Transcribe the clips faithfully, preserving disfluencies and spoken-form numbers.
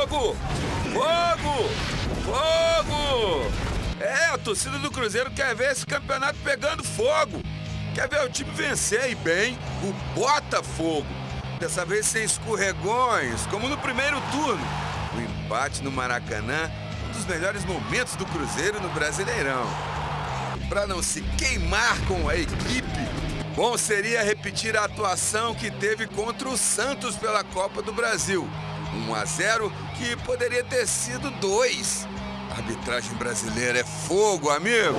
Fogo! Fogo! Fogo! É, a torcida do Cruzeiro quer ver esse campeonato pegando fogo. Quer ver o time vencer e bem o Botafogo. Dessa vez sem escorregões, como no primeiro turno. O empate no Maracanã, um dos melhores momentos do Cruzeiro no Brasileirão. Para não se queimar com a equipe, bom seria repetir a atuação que teve contra o Santos pela Copa do Brasil. um a zero, que poderia ter sido dois. A arbitragem brasileira é fogo, amigo.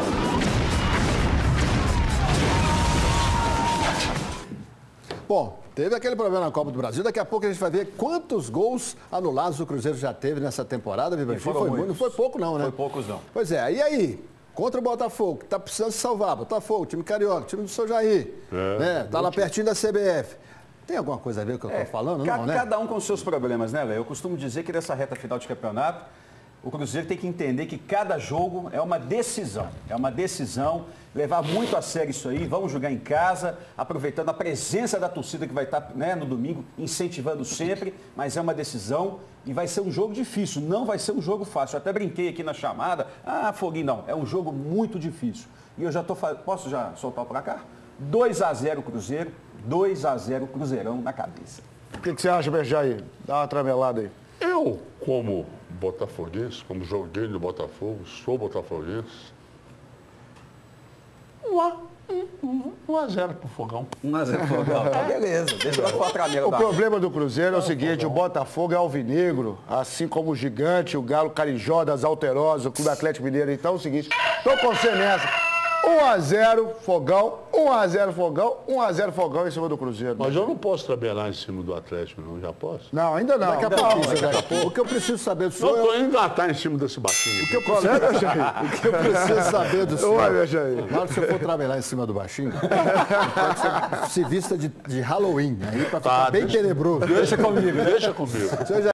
Bom, teve aquele problema na Copa do Brasil. Daqui a pouco a gente vai ver quantos gols anulados o Cruzeiro já teve nessa temporada. Foi, foi, não foi pouco não, né? Foi poucos não. Pois é, e aí? Contra o Botafogo, que tá precisando se salvar. Botafogo, time carioca, time do seu Jair. É, né? Tá lá pertinho da C B F. Tem alguma coisa a ver com o que eu tô falando? Ca Não, né? Cada um com os seus problemas, né, Léo? Eu costumo dizer que nessa reta final de campeonato, o Cruzeiro tem que entender que cada jogo é uma decisão. É uma decisão, levar muito a sério isso aí. Vamos jogar em casa, aproveitando a presença da torcida que vai estar, né, no domingo, incentivando sempre. Mas é uma decisão e vai ser um jogo difícil. Não vai ser um jogo fácil. Eu até brinquei aqui na chamada. Ah, Foguinho, não. É um jogo muito difícil. E eu já estou... Posso já soltar o placar? dois a zero Cruzeiro, dois a zero Cruzeirão na cabeça. O que, que você acha, Berjaí? Dá uma tramelada aí. Eu, como botafoguense, como joguei no Botafogo, sou botafoguense, um a zero pro Fogão. um a zero pro Fogão. Tá, beleza. Deixa eu falar pra mim. O problema do Cruzeiro é o seguinte, o Botafogo é alvinegro, assim como o Gigante, o Galo Carijó, das Alterosas, o Clube Atlético Mineiro. Então é o seguinte, tô com você nessa. um a zero Fogão, um a zero Fogão, um a zero Fogão em cima do Cruzeiro. Mas eu não posso trabalhar em cima do Atlético, não. Já posso? Não, ainda não. Daqui a pouco, daqui a pouco. O que eu preciso saber do Não senhor... estou indo engatar em cima desse baixinho. O que eu preciso, o que eu preciso saber do senhor... Vai, Berjaí. Na hora que você for trabalhar em cima do baixinho, pode ser, se vista de, de Halloween, aí pra ficar Tá, bem deixa- tenebroso. Deixa comigo, deixa comigo. O senhor já